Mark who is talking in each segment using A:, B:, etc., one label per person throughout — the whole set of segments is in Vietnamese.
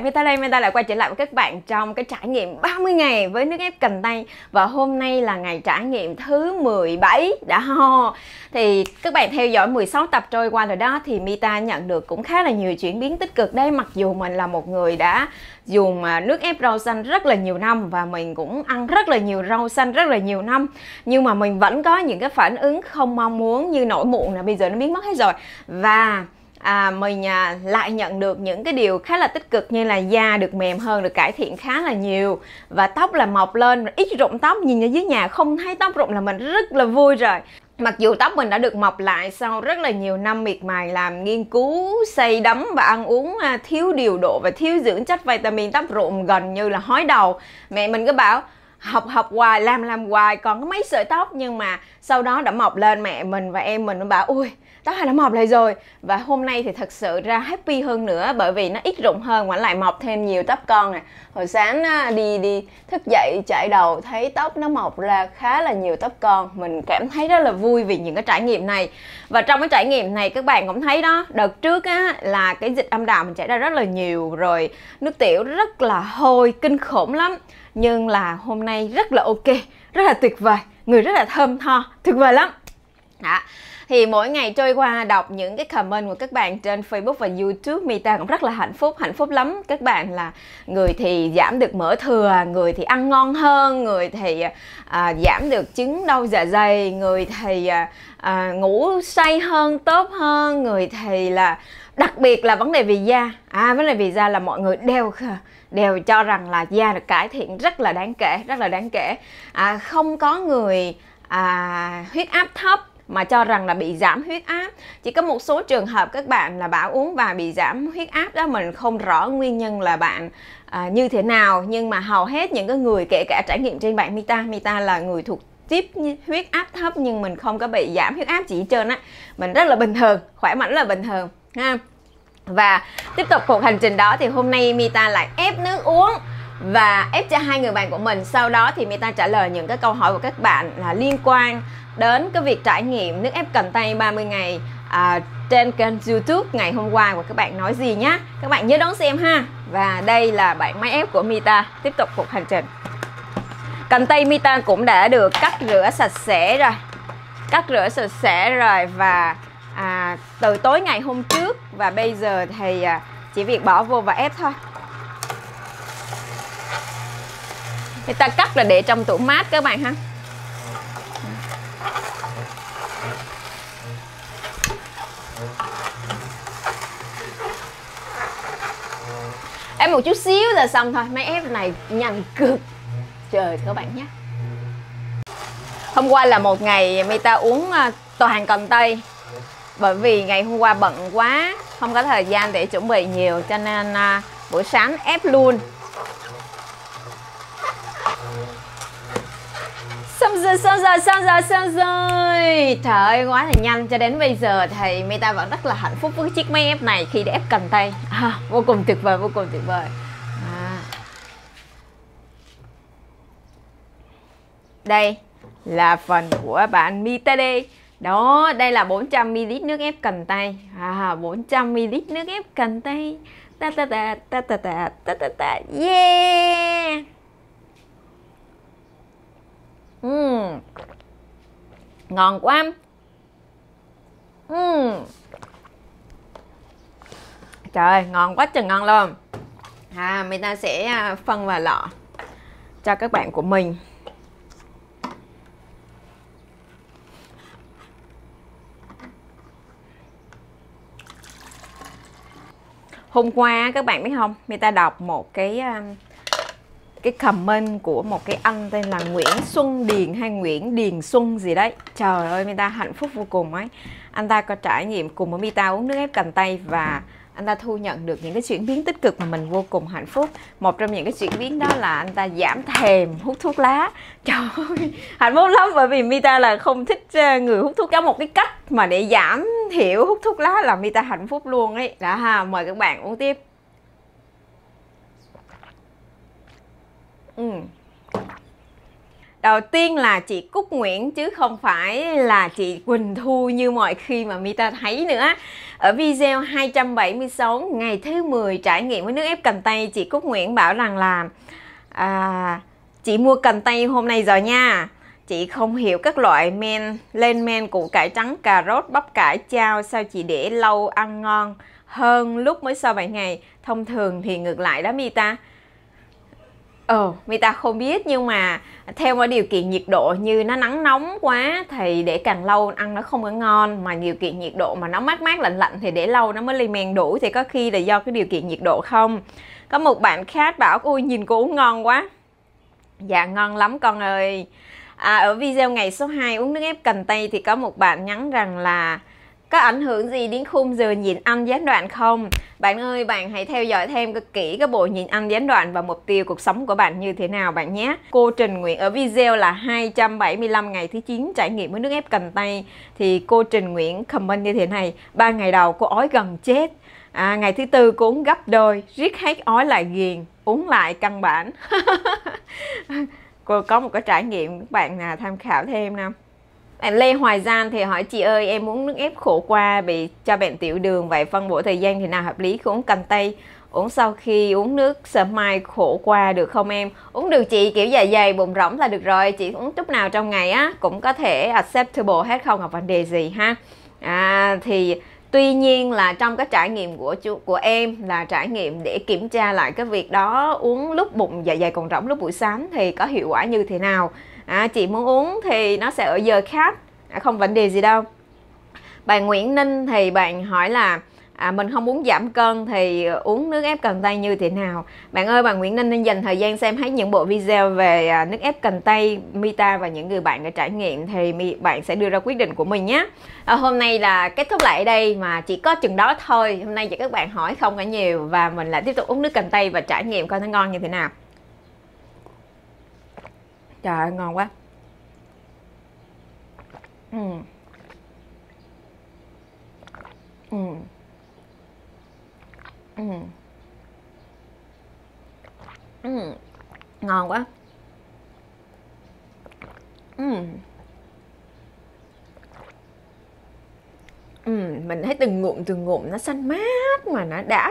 A: Meta đây, Meta lại quay trở lại với các bạn trong cái trải nghiệm 30 ngày với nước ép cần tây. Và hôm nay là ngày trải nghiệm thứ 17 đã ho. Thì các bạn theo dõi 16 tập trôi qua rồi đó, thì Meta nhận được cũng khá là nhiều chuyển biến tích cực đây. Mặc dù mình là một người đã dùng nước ép rau xanh rất là nhiều năm và mình cũng ăn rất là nhiều rau xanh rất là nhiều năm, nhưng mà mình vẫn có những cái phản ứng không mong muốn như nổi mụn là bây giờ nó biến mất hết rồi. Và mình lại nhận được những cái điều khá là tích cực, như là da được mềm hơn, được cải thiện khá là nhiều, và tóc là mọc lên, ít rụng tóc. Nhìn ở dưới nhà không thấy tóc rụng là mình rất là vui rồi. Mặc dù tóc mình đã được mọc lại sau rất là nhiều năm miệt mài làm nghiên cứu, say đắm và ăn uống thiếu điều độ và thiếu dưỡng chất vitamin, tóc rụng gần như là hói đầu. Mẹ mình cứ bảo học hoài, làm hoài còn có mấy sợi tóc, nhưng mà sau đó đã mọc lên. Mẹ mình và em mình nó bảo ui tóc đã mọc lại rồi. Và hôm nay thì thật sự ra happy hơn nữa, bởi vì nó ít rụng hơn mà lại mọc thêm nhiều tóc con nè. Hồi sáng đi thức dậy chải đầu thấy tóc nó mọc ra khá là nhiều tóc con. Mình cảm thấy rất là vui vì những cái trải nghiệm này. Và trong cái trải nghiệm này các bạn cũng thấy đó, đợt trước là cái dịch âm đạo mình chảy ra rất là nhiều, rồi nước tiểu rất là hôi kinh khủng lắm. Nhưng là hôm nay rất là ok, rất là tuyệt vời, người rất là thơm tho, tuyệt vời lắm. Thì mỗi ngày trôi qua đọc những cái comment của các bạn trên Facebook và YouTube, Meta cũng rất là hạnh phúc lắm. Các bạn là người thì giảm được mỡ thừa, người thì ăn ngon hơn, người thì giảm được chứng đau dạ dày, người thì ngủ say hơn, tốt hơn, người thì là đặc biệt là vấn đề về da. Vấn đề về da là mọi người đều cho rằng là da được cải thiện rất là đáng kể, không có người huyết áp thấp mà cho rằng là bị giảm huyết áp. Chỉ có một số trường hợp các bạn là bảo uống và bị giảm huyết áp đó, mình không rõ nguyên nhân là bạn như thế nào, nhưng mà hầu hết những cái người, kể cả trải nghiệm trên bạn Meta là người thuộc tiếp huyết áp thấp, nhưng mình không có bị giảm huyết áp gì hết trơn á. Mình rất là bình thường, khỏe mạnh, rất là bình thường ha. Và tiếp tục cuộc hành trình đó thì hôm nay Meta lại ép nước uống và ép cho hai người bạn của mình. Sau đó thì Meta trả lời những cái câu hỏi của các bạn là liên quan đến cái việc trải nghiệm nước ép cần tây 30 ngày trên kênh YouTube ngày hôm qua của các bạn nói gì nhá. Các bạn nhớ đón xem ha. Và đây là bản máy ép của Meta. Tiếp tục cuộc hành trình. Cần tây Meta cũng đã được cắt rửa sạch sẽ rồi. Và từ tối ngày hôm trước, và bây giờ thì chỉ việc bỏ vô và ép thôi. Người ta cắt là để trong tủ mát các bạn ha. Ép một chút xíu là xong thôi. Máy ép này nhanh cực. Trời các bạn nhé. Hôm qua là một ngày Meta uống toàn cần tây, bởi vì ngày hôm qua bận quá, không có thời gian để chuẩn bị nhiều, cho nên buổi sáng ép luôn. Xong rồi. Trời ơi, quá là nhanh. Cho đến bây giờ thì Meta vẫn rất là hạnh phúc với chiếc máy ép này khi đã ép cần tây. Vô cùng tuyệt vời. Đây là phần của bạn Meta đây. Đó, đây là 400ml nước ép cần tây. 400ml nước ép cần tây. Yeah. Ngon quá. Trời ơi, ngon quá trời ngon luôn. Meta sẽ phân vào lọ cho các bạn của mình. Hôm qua các bạn biết không, Meta đọc một cái comment của một cái anh tên là Nguyễn Xuân Điền hay Nguyễn Điền Xuân gì đấy. Trời ơi, Meta hạnh phúc vô cùng ấy. Anh ta có trải nghiệm cùng với Meta uống nước ép cần tây và anh ta thu nhận được những cái chuyển biến tích cực mà mình vô cùng hạnh phúc. Một trong những cái chuyển biến đó là anh ta giảm thèm hút thuốc lá. Trời ơi, hạnh phúc lắm, bởi vì Meta là không thích người hút thuốc. Có một cái cách mà để giảm thiểu hút thuốc lá là Meta hạnh phúc luôn ấy. Đã ha, mời các bạn uống tiếp. Đầu tiên là chị Cúc Nguyễn chứ không phải là chị Quỳnh Thu như mọi khi mà Mita thấy nữa. Ở video 276 ngày thứ 10 trải nghiệm với nước ép cần tây, chị Cúc Nguyễn bảo rằng là chị mua cần tây hôm nay rồi nha. Chị không hiểu các loại lên men củ cải trắng, cà rốt, bắp cải, chao, sao chị để lâu ăn ngon hơn lúc mới sau 7 ngày. Thông thường thì ngược lại đó Mita. Mita không biết, nhưng mà theo một điều kiện nhiệt độ như nó nắng nóng quá thì để càng lâu ăn nó không có ngon, mà điều kiện nhiệt độ mà nó mát mát lạnh lạnh thì để lâu nó mới lên men đủ, thì có khi là do cái điều kiện nhiệt độ không. Có một bạn khác bảo ui nhìn cô uống ngon quá. Dạ ngon lắm con ơi. Ở video ngày số 2 uống nước ép cần tây thì có một bạn nhắn rằng là có ảnh hưởng gì đến khung giờ nhịn ăn gián đoạn không? Bạn ơi, bạn hãy theo dõi thêm kỹ cái bộ nhịn ăn gián đoạn và mục tiêu cuộc sống của bạn như thế nào bạn nhé. Cô Trình Nguyễn ở video là 275 ngày thứ 9 trải nghiệm với nước ép cần tây thì cô Trình Nguyễn comment như thế này: 3 ngày đầu cô ói gần chết. Ngày thứ 4 cô uống gấp đôi, riết hết ói lại ghiền, uống lại căn bản. Cô có một cái trải nghiệm các bạn tham khảo thêm nào. Bạn Lê Hoài Giang thì hỏi chị ơi, em uống nước ép khổ qua bị cho bệnh tiểu đường, vậy phân bổ thời gian thì nào hợp lý khi uống cần tây? Uống sau khi uống nước sơ mai khổ qua được không em? Uống được chị, kiểu dạ dày bụng rỗng là được rồi, chị uống chút nào trong ngày á cũng có thể acceptable hết, không gặp vấn đề gì ha. Thì tuy nhiên là trong cái trải nghiệm của em là trải nghiệm để kiểm tra lại cái việc đó, uống lúc bụng dạ dày còn rỗng lúc buổi sáng thì có hiệu quả như thế nào. Chị muốn uống thì nó sẽ ở giờ khác, không vấn đề gì đâu. Bạn Nguyễn Ninh thì bạn hỏi là mình không muốn giảm cân thì uống nước ép cần tây như thế nào. Bạn ơi, bạn Nguyễn Ninh nên dành thời gian xem hết những bộ video về nước ép cần tây Mita và những người bạn đã trải nghiệm thì bạn sẽ đưa ra quyết định của mình nhé. Hôm nay là kết thúc lại ở đây, mà chỉ có chừng đó thôi. Hôm nay chỉ các bạn hỏi không có nhiều và mình lại tiếp tục uống nước cần tây và trải nghiệm coi nó ngon như thế nào. Trời ơi, ngon quá. Ngon quá. Mình thấy từng ngụm nó xanh mát mà nó đã.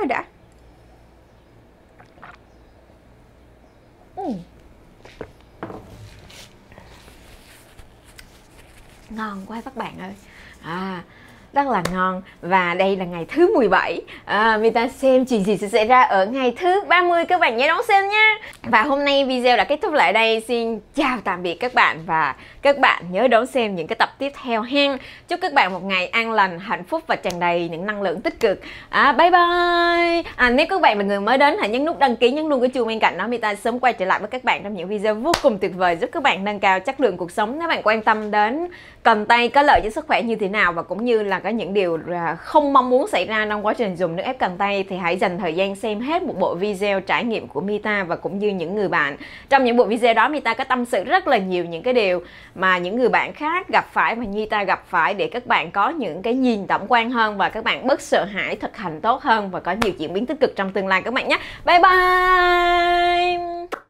A: Ngon quá các bạn ơi. Rất là ngon. Và đây là ngày thứ 17. Mita xem chuyện gì sẽ xảy ra ở ngày thứ 30, các bạn nhớ đón xem nha. Và hôm nay video đã kết thúc lại đây. Xin chào tạm biệt các bạn, và các bạn nhớ đón xem những cái tập tiếp theo hen. Chúc các bạn một ngày an lành, hạnh phúc và tràn đầy những năng lượng tích cực. Bye bye. Nếu các bạn là người mới đến, hãy nhấn nút đăng ký, nhấn luôn cái chuông bên cạnh đó. Mita sớm quay trở lại với các bạn trong những video vô cùng tuyệt vời giúp các bạn nâng cao chất lượng cuộc sống. Nếu bạn quan tâm đến cần tây có lợi cho sức khỏe như thế nào, và cũng như là có những điều không mong muốn xảy ra trong quá trình dùng nước ép cần tây, thì hãy dành thời gian xem hết một bộ video trải nghiệm của Mita và cũng như những người bạn. Trong những bộ video đó Mita có tâm sự rất là nhiều những cái điều mà những người bạn khác gặp phải và Mita gặp phải, để các bạn có những cái nhìn tổng quan hơn và các bạn bớt sợ hãi, thực hành tốt hơn và có nhiều chuyển biến tích cực trong tương lai các bạn nhé. Bye bye.